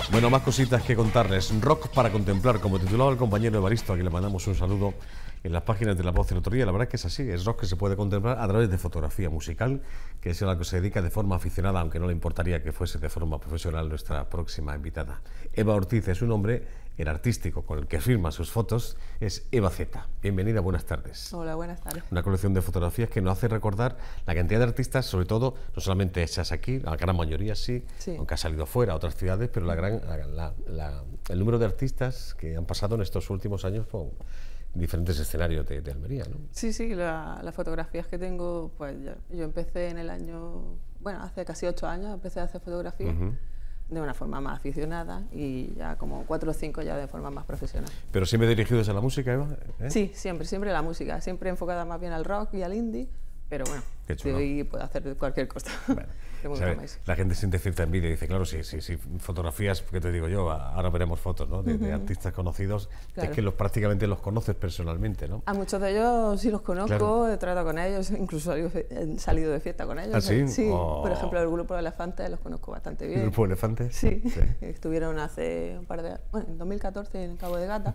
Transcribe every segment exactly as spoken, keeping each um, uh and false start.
Bueno, más cositas que contarles. Rock para contemplar, como titulaba el compañero Evaristo, a quien le mandamos un saludo en las páginas de La Voz del Otro Día. La verdad es que es así, es rock que se puede contemplar a través de fotografía musical, que es a la que se dedica de forma aficionada, aunque no le importaría que fuese de forma profesional nuestra próxima invitada. Eva Ortiz es su nombre, el artístico con el que firma sus fotos es Eva Z. Bienvenida, buenas tardes. Hola, buenas tardes. Una colección de fotografías que nos hace recordar la cantidad de artistas, sobre todo, no solamente hechas aquí, la gran mayoría sí, sí. aunque ha salido fuera a otras ciudades, pero la gran, la, la, la, el número de artistas que han pasado en estos últimos años por diferentes escenarios de, de Almería, ¿no? Sí, sí, la, las fotografías que tengo, pues yo, yo empecé en el año, bueno, hace casi ocho años empecé a hacer fotografías. Uh-huh. De una forma más aficionada y ya como cuatro o cinco ya de forma más profesional. ¿Pero siempre dirigidos a la música, Eva? ¿Eh? Sí, siempre, siempre a la música, siempre enfocada más bien al rock y al indie, pero bueno, de ahí puedo hacer cualquier cosa. Bueno, la gente siente cierta envidia y dice, claro, si sí, sí, sí, fotografías, ¿qué te digo yo? Ahora veremos fotos, ¿no? De, uh-huh. de artistas conocidos, claro. Es que los, prácticamente los conoces personalmente, ¿no? A muchos de ellos sí los conozco, claro. He tratado con ellos, incluso he salido de fiesta con ellos. ¿Ah, sí? Sí, oh. por ejemplo, el Grupo Elefantes los conozco bastante bien. ¿El Grupo Elefantes? Sí, sí. Estuvieron hace un par de, bueno, en dos mil catorce en Cabo de Gata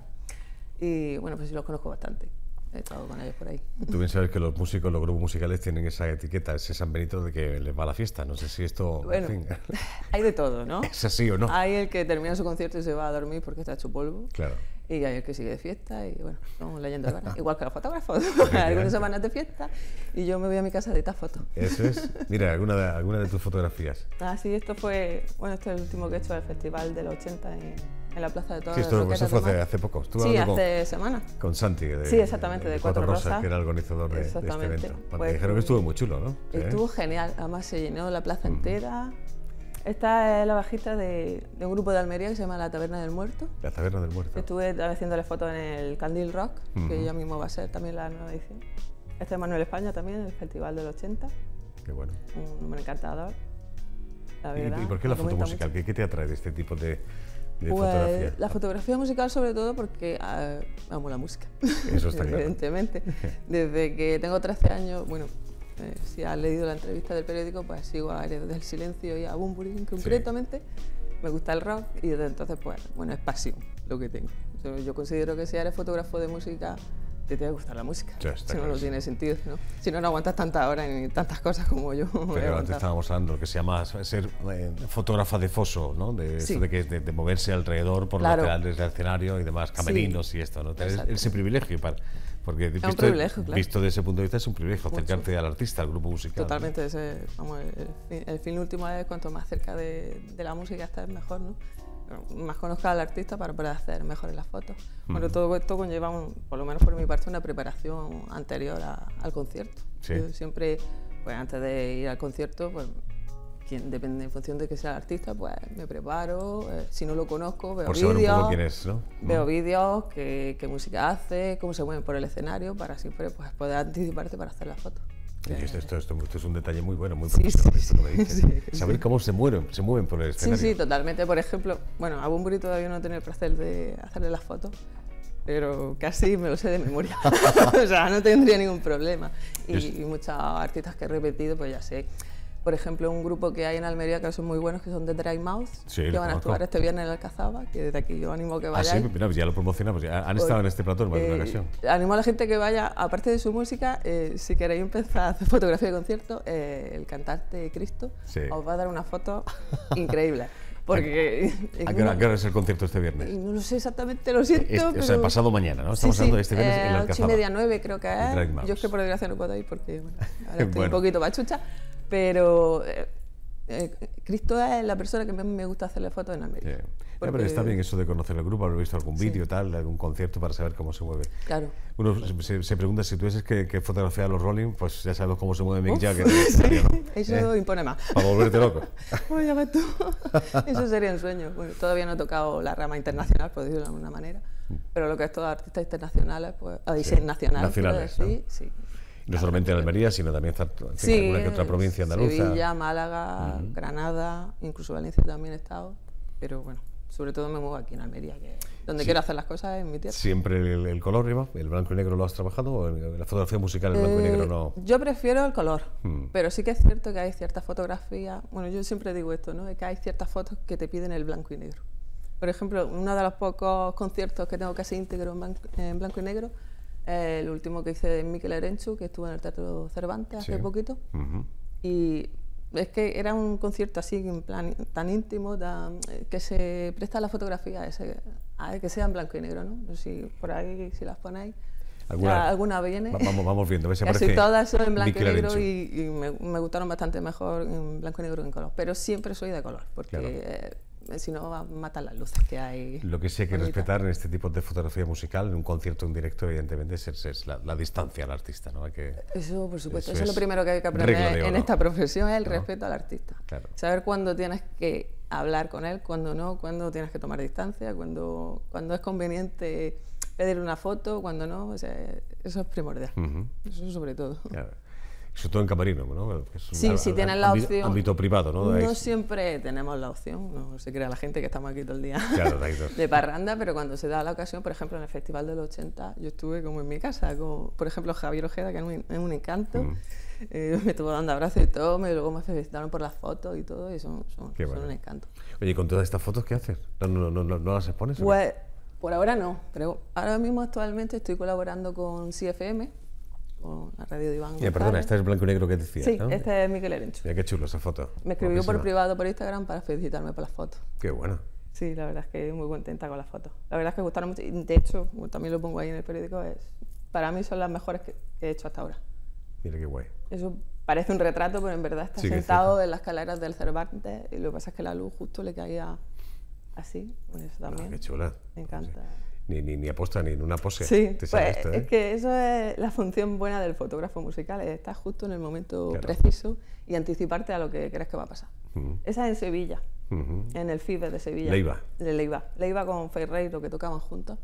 y bueno, pues sí los conozco bastante. He estado con ellos por ahí. Tú bien sabes que los músicos, los grupos musicales tienen esa etiqueta, ese San Benito de que les va a la fiesta. No sé si esto... Bueno, en fin. Hay de todo, ¿no? ¿Es así o no? Hay el que termina su concierto y se va a dormir porque está hecho polvo. Claro. Y hay el que sigue de fiesta y bueno, son leyendas urbanas. Igual que los fotógrafos. Algunas semanas de fiesta y yo me voy a mi casa a editar fotos. Eso es. Mira, alguna de, alguna de tus fotografías. Ah, sí, esto fue... Bueno, esto es el último que he hecho del Festival del ochenta en... en la Plaza de Toros. Sí, esto, eso fue hace, hace poco. Estuve sí, hace con, semanas. Con Santi, de, sí, exactamente, de, de Cuatro, Cuatro Rosas, Rosas, que era el organizador de, de este evento. Pues, me dijeron que estuvo muy chulo, ¿no? Estuvo ¿Eh? genial, además se llenó la plaza uh-huh. entera. Esta es la bajista de, de un grupo de Almería que se llama La Taberna del Muerto. La Taberna del Muerto. Estuve haciéndole fotos en el Candil Rock, uh-huh. que ya mismo va a ser también la nueva edición. Este es Manuel España también, el Festival del ochenta. Qué bueno. Un hombre encantador. La verdad, ¿Y, ¿Y por qué la foto musical? ¿Qué, ¿Qué te atrae de este tipo de, de pues, fotografía? La fotografía musical sobre todo porque uh, amo la música. Eso está claro. Evidentemente. Desde que tengo trece años, bueno, eh, si has leído la entrevista del periódico, pues sigo a Heredes del Silencio y a Bunbury concretamente. Sí. Me gusta el rock y desde entonces, pues, bueno, es pasión lo que tengo. Yo, yo considero que si eres fotógrafo de música, te tiene que gustar la música. Ya, si claro. no, no tiene sentido, ¿no? Si no, no aguantas tantas horas ni tantas cosas como yo. Pero antes estábamos hablando de lo que se llama ser eh, fotógrafa de foso, ¿no? De, sí. eso de, que, de, de moverse alrededor por claro. los laterales del escenario y demás, camerinos sí. y esto, ¿no? Tener ese privilegio para... Porque visto, un privilegio, claro. visto desde ese punto de vista es un privilegio Mucho. acercarte al artista, al grupo musical. Totalmente, ¿no? ese, vamos, el, el fin último es cuanto más cerca de, de la música estás mejor, ¿no? Más conozca al artista para poder hacer mejores las fotos. Mm. Bueno, todo esto conlleva, un, por lo menos por mi parte, una preparación anterior a, al concierto. ¿Sí? Yo siempre, pues antes de ir al concierto, pues quien depende en función de que sea el artista, pues me preparo, eh, si no lo conozco, veo vídeos, ¿no? veo mm. vídeos, qué, qué música hace, cómo se mueven por el escenario, para siempre pues, poder anticiparte para hacer las fotos. Esto, esto, esto, esto es un detalle muy bueno, muy profesional. Sí, sí, esto que sí, sí, Saber sí. cómo se mueven, se mueven por el escenario. Sí, sí, totalmente. Por ejemplo, bueno, a Bunbury todavía no he tenido el placer de hacerle las fotos, pero casi me lo sé de memoria. O sea, no tendría ningún problema. Y, y muchos artistas que he repetido, pues ya sé. Por ejemplo, un grupo que hay en Almería que son muy buenos, que son The Dry Mouth, sí, que van conozco. a actuar este viernes en el Alcazaba, que desde aquí yo animo a que vayan. Ah, sí, mira, ya lo promocionamos, ya han estado pues, en este plató en más de eh, una ocasión. Animo a la gente que vaya, aparte de su música, eh, si queréis empezar a hacer fotografía de concierto, eh, el cantante Cristo sí. os va a dar una foto increíble. Porque ¿A qué, hora, ¿A qué hora es el concierto este viernes? No lo sé exactamente, lo siento. Este, pero... O sea, pasado mañana, ¿no? Estamos sí, hablando sí, de este viernes eh, en el Alcazaba. ocho y media, nueve creo que es. Yo es que por desgracia no puedo ir porque bueno, ahora estoy bueno. un poquito pachucha. Pero eh, eh, Cristo es la persona que más me gusta hacerle fotos en Almería. Sí. Porque... Pero está bien eso de conocer el grupo, haber visto algún vídeo, sí. tal, algún concierto para saber cómo se mueve. Claro. Uno se, se pregunta si tuvieses que, que fotografiar a los Rolling, pues ya sabes cómo se mueve Mick Uf, Jagger. Sí. ¿No? Eso ¿Eh? impone más. Para volverte loco. Oye, ves tú. Eso sería un sueño. Bueno, todavía no he tocado la rama internacional, por decirlo de alguna manera, pero lo que es todo artistas internacionales, pues, o sí. nacionales, nacionales decir, ¿no? sí. No solamente en Almería, sino también en sí, alguna que otra provincia andaluza. Sevilla, Málaga, uh-huh. Granada, incluso Valencia también he estado, pero bueno, sobre todo me muevo aquí en Almería, que donde sí. quiero hacer las cosas en mi tierra. ¿Siempre el, el color, Eva? ¿El blanco y negro lo has trabajado o en la fotografía musical el blanco eh, y negro no? Yo prefiero el color, hmm. pero sí que es cierto que hay ciertas fotografías, bueno, yo siempre digo esto, ¿no? Es que hay ciertas fotos que te piden el blanco y negro. Por ejemplo, uno de los pocos conciertos que tengo casi íntegro en blanco, en blanco y negro, eh, el último que hice de Mikel Erenchun, que estuvo en el Teatro Cervantes hace Sí. poquito. Ujú. Y es que era un concierto así, en plan, tan íntimo, tan, que se presta a la fotografía, a, ese, a que sea en blanco y negro, ¿no? No sé si por ahí, si las ponéis, ¿Alguna, ya alguna viene. Va- Vamos, vamos viendo. A ver si Casi aparece todas son en blanco Mikel y negro Erenchun. y, y me, me gustaron bastante mejor en blanco y negro que en color. Pero siempre soy de color, porque Claro. eh, si no va- matan las luces que hay. Lo que sí hay que bonitas. respetar en este tipo de fotografía musical, en un concierto en directo, evidentemente, es, es- es la, la distancia al artista, ¿no? Hay que, Eso, por supuesto, Eso eso, es es lo primero que hay que regla aprender de en oro, esta profesión, es el ¿no? respeto al artista. Claro. Saber cuándo tienes que hablar con él, cuándo no, cuándo tienes que tomar distancia, cuándo, cuándo es conveniente pedir una foto, cuándo no, o sea, eso es primordial. Ujú. Eso sobre todo. Claro. Sobre todo en camerino, ¿no? Que es un Sí, al- si al- tienes la ámbito- opción. Ámbito privado, ¿no? No Ahí- siempre tenemos la opción, no se crea la gente que estamos aquí todo el día Claro, de ahí dos. de parranda, pero cuando se da la ocasión, por ejemplo, en el Festival del ochenta, yo estuve como en mi casa, con, por ejemplo, Javier Ojeda, que es un, es un encanto, Mm. eh, me estuvo dando abrazos y todo, me, luego me felicitaron por las fotos y todo, y son, son, Qué son bueno. un encanto. Oye, ¿y con todas estas fotos qué haces? ¿No, no, no, no, no las expones? o qué? Pues, por ahora no, pero ahora mismo actualmente estoy colaborando con C F M, con la radio de Iván Mira, perdona, González. este es blanco y negro que decías, Sí, ¿no? este es Mikel Erenchun. Mira qué chulo esa foto. Me escribió por Guapísima. privado por Instagram para felicitarme por las fotos. Qué bueno. Sí, la verdad es que muy contenta con las fotos. La verdad es que gustaron mucho. Y de hecho, como también lo pongo ahí en el periódico, es, para mí son las mejores que que he hecho hasta ahora. Mira qué guay. Eso parece un retrato, pero en verdad está Sí, que es sentado cierto. en las escaleras del Cervantes y lo que pasa es que la luz justo le caía así. Por eso Ah, también qué chula. me encanta. Ni, ni, ni aposta ni en una pose. Sí, Te sale pues esto, es ¿eh? que eso es la función buena del fotógrafo musical, es estar justo en el momento Claro. preciso y anticiparte a lo que crees que va a pasar. Ujú. Esa es en Sevilla, Ujú. en el FIBE de Sevilla. Leiva. De Leiva. Leiva con Ferrey, lo que tocaban juntos.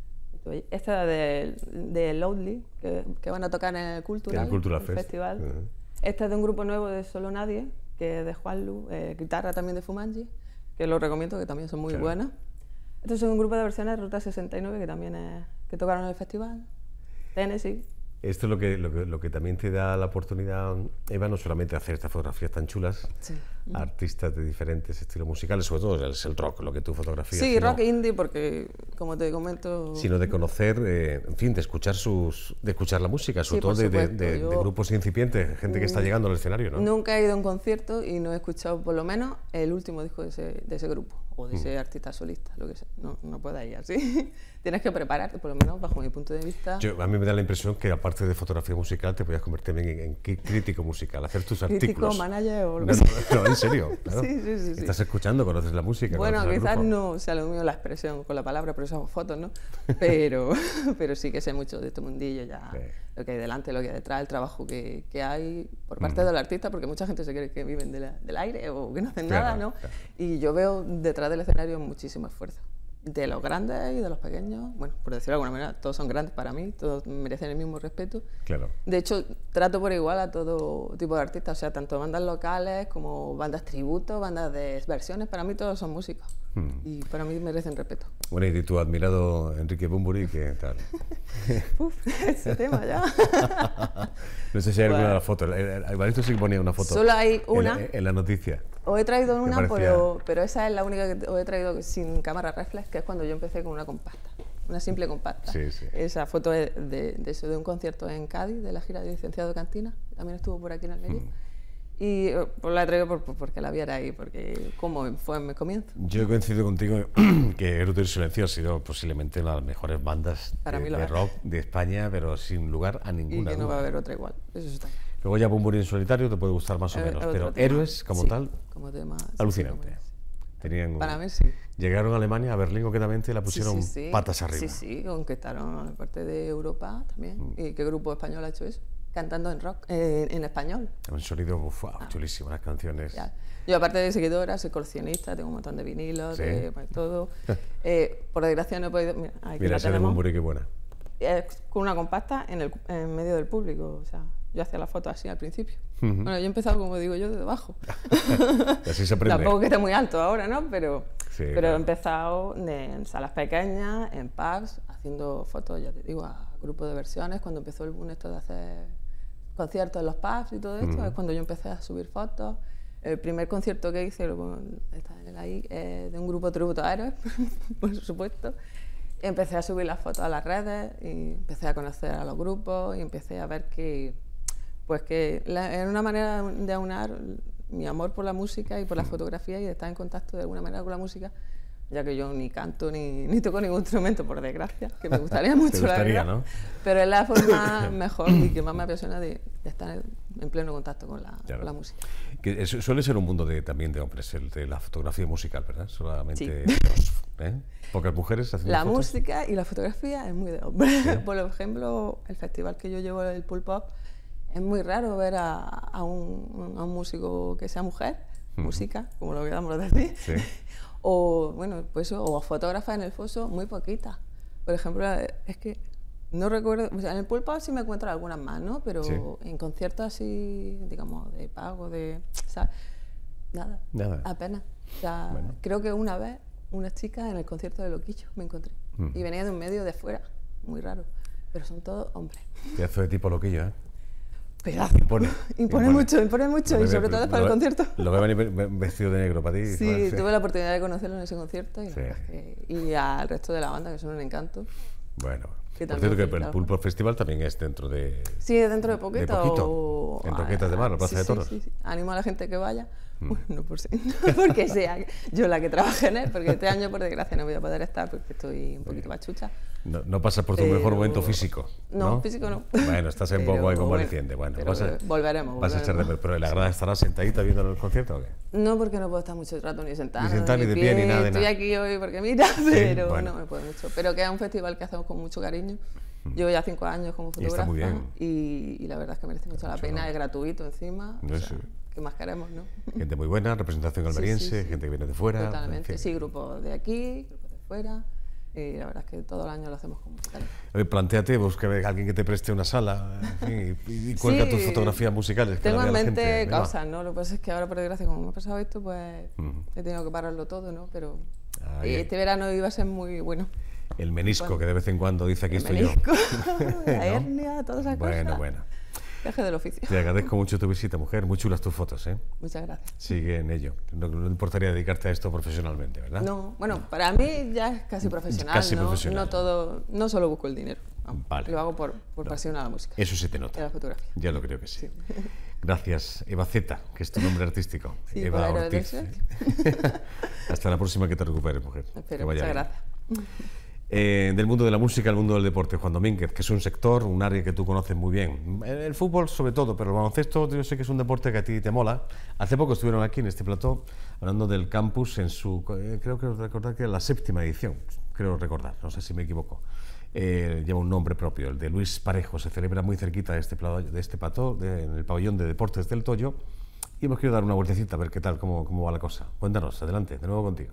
Esta de, de Loudly, que, que van a tocar en el Cultural, En el Cultural el Fest. festival. Ujú. Este es de un grupo nuevo de Solo Nadie, que es de Juan Lu, eh, guitarra también de Fumanji, que lo recomiendo, que también son muy Claro. buenas. Este es un grupo de versiones de Ruta sesenta y nueve, que también es, que tocaron en el festival. Tennessee. Esto es lo que, lo, que, lo que también te da la oportunidad, Eva, no solamente de hacer estas fotografías tan chulas, Sí. a artistas de diferentes estilos musicales, sobre todo es el rock, lo que tú fotografías. Sí, sino, rock indie, porque, como te comento... sino de conocer, eh, en fin, de escuchar sus, de escuchar la música, sobre Sí, por todo de, de- supuesto, de- de yo- grupos incipientes, gente que está llegando al escenario, ¿no? Nunca he ido a un concierto y no he escuchado por lo menos el último disco de ese, de ese grupo o Mm. de ese artista solista, lo que sea. No, no puedes ir así. Tienes que prepararte, por lo menos bajo mi punto de vista. Yo, a mí me da la impresión que aparte de fotografía musical te podías convertir también en, en crí- crítico musical, hacer tus Crítico, artículos. manager o lo No, que no, sea. no, en serio, claro. Sí, sí, sí, sí. Estás escuchando, conoces la música. Bueno, conoces al quizás grupo. no sea lo mío la expresión con la palabra, por eso hago fotos, ¿no? Pero, pero sí que sé mucho de este mundillo ya, Sí. lo que hay delante, lo que hay detrás, el trabajo que, que hay por parte Mm. del artista, porque mucha gente se cree que viven de la- del aire o que no hacen Claro, nada, ¿no? claro. Y yo veo detrás del escenario muchísimo esfuerzo. De los grandes y de los pequeños, bueno, por decirlo de alguna manera, todos son grandes para mí, todos merecen el mismo respeto. Claro. De hecho, trato por igual a todo tipo de artistas, o sea, tanto bandas locales como bandas tributo, bandas de versiones, para mí todos son músicos Mm. y para mí merecen respeto. Bueno, y tu admirado Enrique Bunbury, ¿qué tal? Uf, ese tema ya. No sé si hay alguna Bueno. de las fotos. El- el- Evaristo sí que ponía una foto. Solo hay en la- una. En la, noticia. Os he traído Me una, parecía- pero, pero esa es la única que os he traído sin cámara reflex, que es cuando yo empecé con una compacta, una simple compacta. Sí, sí. Esa foto es de, de eso, de un concierto en Cádiz, de la gira de Licenciado Cantina, que también estuvo por aquí en Almería. Mm. Y eh, pues la he traído por, por- porque la viera ahí, porque como fue en mi comienzo. Yo he coincidido contigo que Erudito y Silencio ha sido posiblemente una de las mejores bandas Para de, mí lo de es. rock de España, pero sin lugar a Y ninguna que no duda. va a haber otra igual. Eso está. Luego ya Bunbury en solitario te puede gustar más o Eh, menos, otro pero tema. Héroes como Sí, tal, como tema, sí, sí, alucinante. como es. Tenían un- Para mí sí. Llegaron a Alemania, a Berlín concretamente, y la Sí, pusieron sí, sí. patas arriba. Sí, sí, conquistaron la parte de Europa también. Mm. ¿Y qué grupo español ha hecho eso? Cantando en rock, eh, en español. Un sonido uf, wow, chulísimo, las canciones. Ya. Yo, aparte de seguidora, soy coleccionista, tengo un montón de vinilos, Sí. de pues, todo. Eh, por desgracia no he podido. Mira, aquí Mira, la esa de tenemos. Bunbury, qué buena. Es con una compacta en, el, en medio del público. O sea, yo hacía la foto así al principio. Ujú. Bueno, yo he empezado, como digo yo, desde abajo. Y así se aprende. Tampoco que esté muy alto ahora, ¿no? Pero, Sí, pero claro. he empezado de- en salas pequeñas, en pubs, haciendo fotos, ya te digo, a grupos de versiones. Cuando empezó el boom esto de hacer conciertos en los pubs y todo esto, Ujú. es cuando yo empecé a subir fotos. El primer concierto que hice, lo, está en el ahí, eh, de un grupo tributo a héroes, por supuesto. Empecé a subir las fotos a las redes y empecé a conocer a los grupos y empecé a ver que, pues que la, era una manera de aunar mi amor por la música y por la fotografía y de estar en contacto de alguna manera con la música, ya que yo ni canto ni, ni toco ningún instrumento, por desgracia, que me gustaría mucho, Te gustaría, la verdad, ¿no? Pero es la forma mejor y que más me apasiona de, de estar en, en pleno contacto con la, claro. con la música. Que es, suele ser un mundo de, también de hombres, el de la fotografía musical, ¿verdad? Solamente sí. dos, ¿eh? Pocas mujeres haciendo La fotos. música y la fotografía es muy de hombres. ¿Sí? Por ejemplo, el festival que yo llevo, el Pulp Pop, es muy raro ver a, a, un, a un músico que sea mujer, uh-huh. música, como lo queramos decir. Sí. O, bueno, pues, o fotógrafas en el foso, muy poquitas. Por ejemplo, es que no recuerdo, o sea, en el Pulp Pop sí me encuentro algunas más, ¿no? Pero sí. en conciertos así, digamos, de pago, de, ¿sabes? Nada, nada, apenas. O sea, bueno. creo que una vez, una chica en el concierto de Loquillo me encontré. Mm. Y venía de un medio de fuera, muy raro. Pero son todos hombres. Pedazo de tipo Loquillo, ¿eh? Pedazo. Impone. Impone, impone mucho, impone mucho. Lo y sobre ve, todo es para el concierto. Lo veo venir vestido de negro para ti. Sí, parece. Tuve la oportunidad de conocerlo en ese concierto y, sí. que, y al resto de la banda, que son un encanto. Bueno, por cierto que el Pulp Pop Festival también es dentro de... Sí, dentro de poquito. De poquito o, en Roquetas de Mar, la Plaza sí, de Toros. Sí, sí, sí. Animo a la gente que vaya. Mm. Bueno, no, por sí, no porque sea yo la que trabaje en él, porque este año, por desgracia, no voy a poder estar porque estoy un poquito machucha. No, no pasas por tu pero... mejor momento físico, ¿no? No, físico no. Bueno, estás un poco ahí convaleciente. Bueno, bueno vas a, Vas volveremos, volveremos. a echar de ver, pero ¿la grada estarás sentadita viendo el concierto o qué? No, porque no puedo estar mucho rato ni sentada. Ni sentada, ni de pie, ni nada de Estoy nada. aquí hoy porque mira, pero sí, bueno. no me puedo mucho. Pero que es un festival que hacemos con mucho cariño. Llevo ya cinco años como fotógrafa. Y está muy bien. Y, y la verdad es que merece mucho la pena, es gratuito encima. No, o sea, sí. ¿qué más queremos, no? Gente muy buena, representación almeriense, sí, sí, sí. gente que viene de fuera. Totalmente, en fin. Sí, grupos de aquí, grupos de fuera. Y la verdad es que todo el año lo hacemos con mucho cariño. Oye, plantéate, busca a alguien que te preste una sala, en fin, y, y cuelga sí, tus fotografías musicales. Que tengo la en mente gente, cosas, ¿no? Lo que pasa es que ahora, por desgracia, como me ha pasado esto, pues uh-huh. he tenido que pararlo todo, ¿no? Pero ah, este verano iba a ser muy bueno. El menisco, bueno, que de vez en cuando dice aquí estoy menisco, yo. La hernia, todas esas bueno, cosas. Bueno, bueno. Viaje del oficio. Te agradezco mucho tu visita, mujer. Muy chulas tus fotos, ¿eh? Muchas gracias. Sigue en ello. No, no importaría dedicarte a esto profesionalmente, ¿verdad? No, bueno, no. Para mí ya es casi profesional. Casi ¿no? profesional. No todo, no solo busco el dinero. No, vale. Lo hago por, por no. pasión a la música. Eso se te nota. Y a la fotografía. Ya lo creo que sí. sí. Gracias, Eva Zeta, que es tu nombre artístico. Sí, Eva Ortiz. Hasta la próxima que te recuperes, mujer. Espero, muchas bien. gracias. Eh, del mundo de la música al mundo del deporte, Juan Domínguez, que es un sector, un área que tú conoces muy bien. El, el fútbol sobre todo, pero el baloncesto yo sé que es un deporte que a ti te mola. Hace poco estuvieron aquí en este plató hablando del campus en su, eh, creo que recordar que era la séptima edición, creo recordar, no sé si me equivoco. Eh, lleva un nombre propio, el de Luis Parejo, se celebra muy cerquita de este plató, de este plató de, en el pabellón de deportes del Toyo, y hemos querido dar una vueltecita a ver qué tal, cómo, cómo va la cosa. Cuéntanos, adelante, de nuevo contigo.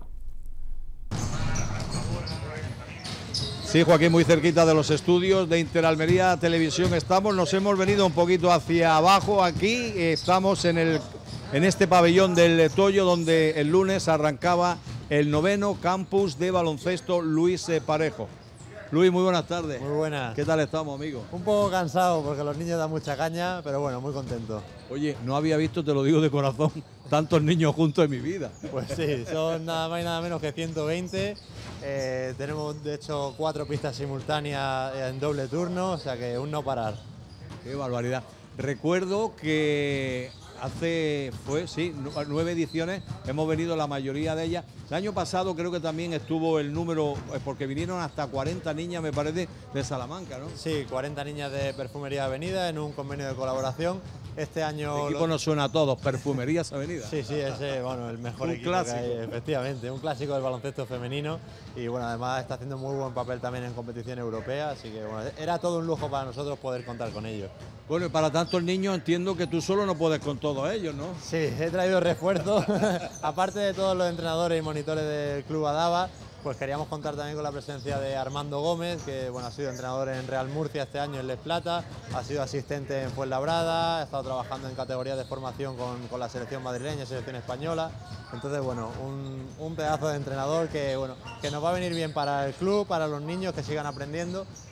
Sí, Joaquín, muy cerquita de los estudios de Interalmería Televisión estamos. Nos hemos venido un poquito hacia abajo aquí. Estamos en, el, en este pabellón del Toyo, donde el lunes arrancaba el noveno campus de baloncesto Luis Parejo. Luis, muy buenas tardes. Muy buenas. ¿Qué tal estamos, amigo? Un poco cansado porque los niños dan mucha caña, pero bueno, muy contento. Oye, no había visto, te lo digo de corazón, tantos niños juntos en mi vida. Pues sí, son nada más y nada menos que ciento veinte. Eh, tenemos, de hecho, cuatro pistas simultáneas en doble turno, o sea que un no parar. Qué barbaridad. Recuerdo que hace, fue, sí, nueve ediciones, hemos venido la mayoría de ellas. El año pasado creo que también estuvo el número, porque vinieron hasta cuarenta niñas, me parece, de Salamanca, ¿no? Sí, cuarenta niñas de Perfumería Avenida en un convenio de colaboración. Este año... El equipo lo... nos suena a todos, Perfumerías Avenida. Sí, sí, ese, bueno, el mejor un equipo clásico. que hay, efectivamente, un clásico del baloncesto femenino y bueno, además está haciendo muy buen papel también en competición europea, así que bueno, era todo un lujo para nosotros poder contar con ellos. Bueno, y para tantos niños entiendo que tú solo no puedes con todos ellos, ¿no? Sí, he traído refuerzos, aparte de todos los entrenadores y monitores del Club Adaba, pues queríamos contar también con la presencia de Armando Gómez, que bueno, ha sido entrenador en Real Murcia este año en Les Plata, ha sido asistente en Fuenlabrada, ha estado trabajando en categorías de formación con, con la selección madrileña, selección española. Entonces, bueno, un, un pedazo de entrenador que, bueno, que nos va a venir bien para el club, para los niños que sigan aprendiendo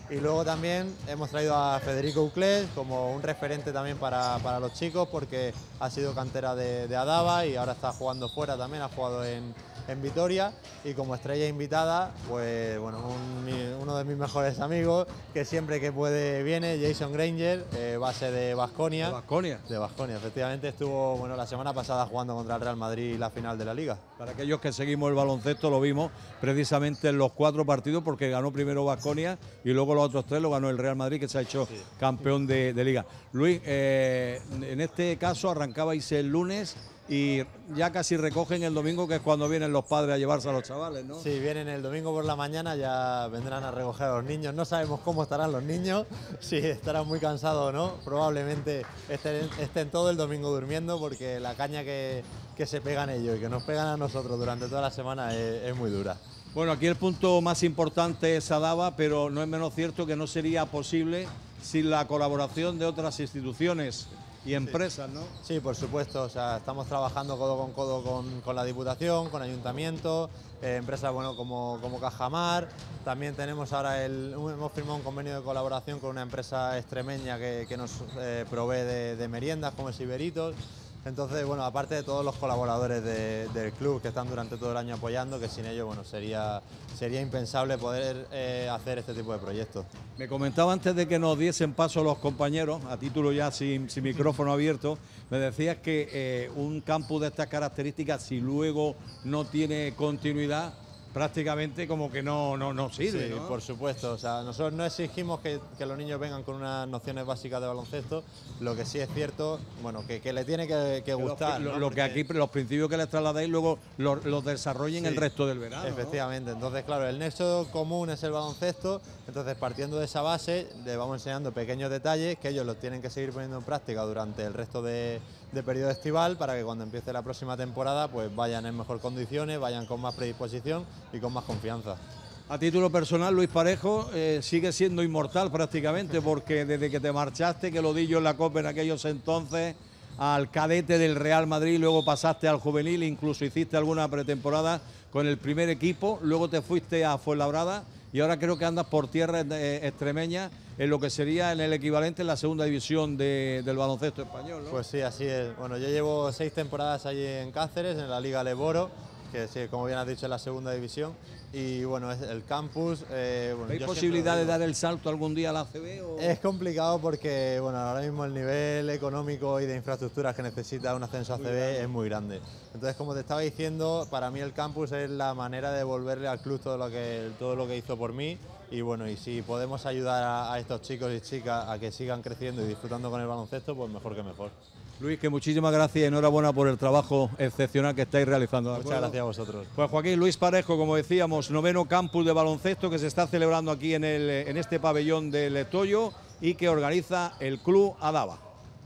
Y luego también hemos traído a Federico Uclés como un referente también para, para los chicos, porque ha sido cantera de, de Adava y ahora está jugando fuera también, ha jugado en, en Vitoria, y como estrella invitada, pues bueno, un, uno de mis mejores amigos, que siempre que puede viene, Jason Granger, eh, base de Baskonia. ¿De Baskonia? De Baskonia, efectivamente estuvo bueno, la semana pasada jugando contra el Real Madrid la final de la Liga. Para aquellos que seguimos el baloncesto lo vimos precisamente en los cuatro partidos, porque ganó primero Baskonia y luego los otros tres lo ganó el Real Madrid, que se ha hecho sí. campeón de, de Liga. Luis, eh, en este caso arrancabais el lunes y ya casi recogen el domingo, que es cuando vienen los padres a llevarse a los chavales, ¿no? Sí, vienen el domingo por la mañana, ya vendrán a recoger a los niños. No sabemos cómo estarán los niños, si estarán muy cansados o no. Probablemente estén, estén todo el domingo durmiendo, porque la caña que, que se pegan ellos y que nos pegan a nosotros durante toda la semana es, es muy dura. Bueno, aquí el punto más importante es Adava, pero no es menos cierto que no sería posible sin la colaboración de otras instituciones y empresas, ¿no? Sí, por supuesto. O sea, estamos trabajando codo con codo con, con la Diputación, con Ayuntamiento, eh, empresas bueno, como, como Cajamar. También tenemos ahora el, hemos firmado un convenio de colaboración con una empresa extremeña que, que nos eh, provee de, de meriendas, como es Iberitos. Entonces, bueno, aparte de todos los colaboradores de, del club que están durante todo el año apoyando, que sin ellos, bueno, sería, sería impensable poder eh, hacer este tipo de proyectos. Me comentaba antes de que nos diesen paso los compañeros, a título ya sin, sin micrófono abierto, me decías que eh, un campus de estas características, si luego no tiene continuidad, prácticamente como que no, no, no sirve, sí, ¿no? Por supuesto. O sea, nosotros no exigimos que, que los niños vengan con unas nociones básicas de baloncesto. Lo que sí es cierto, bueno, que, que le tiene que, que gustar. Lo, ¿no? lo que aquí, los principios que les trasladáis, luego los, los desarrollen Sí, el resto del verano, efectivamente. ¿no? Entonces, claro, el nexo común es el baloncesto. Entonces, partiendo de esa base, le vamos enseñando pequeños detalles que ellos los tienen que seguir poniendo en práctica durante el resto de, de periodo estival, para que cuando empiece la próxima temporada, pues vayan en mejor condiciones, vayan con más predisposición y con más confianza. A título personal, Luis Parejo eh, sigue siendo inmortal prácticamente, porque desde que te marchaste, que lo di yo en la Copa en aquellos entonces, al cadete del Real Madrid, luego pasaste al juvenil, incluso hiciste alguna pretemporada con el primer equipo, luego te fuiste a Fuenlabrada y ahora creo que andas por tierra eh, extremeña, en lo que sería en el equivalente en la segunda división de, del baloncesto español, ¿no? Pues sí, así es. Bueno, yo llevo seis temporadas allí en Cáceres, en la Liga Leboro, que sí, como bien has dicho, es la segunda división. Y bueno, es el campus. Eh, bueno, ¿Hay yo posibilidad de digo, dar el salto algún día a la A C B? O... Es complicado porque bueno, ahora mismo el nivel económico y de infraestructuras que necesita un ascenso a A C B es muy grande. Entonces, como te estaba diciendo, para mí el campus es la manera de devolverle al club todo lo que, todo lo que hizo por mí. Y bueno, y si podemos ayudar a, a estos chicos y chicas a que sigan creciendo y disfrutando con el baloncesto, pues mejor que mejor. Luis, que muchísimas gracias y enhorabuena por el trabajo excepcional que estáis realizando. Muchas gracias a vosotros. Pues Joaquín Luis Parejo, como decíamos, noveno campus de baloncesto que se está celebrando aquí en, el, en este pabellón del Toyo y que organiza el Club Adava.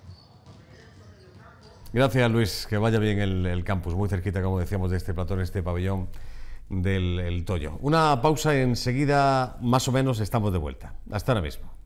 Gracias, Luis, que vaya bien el, el campus, muy cerquita, como decíamos, de este platón, este pabellón del el Toyo. Una pausa, enseguida más o menos estamos de vuelta. Hasta ahora mismo.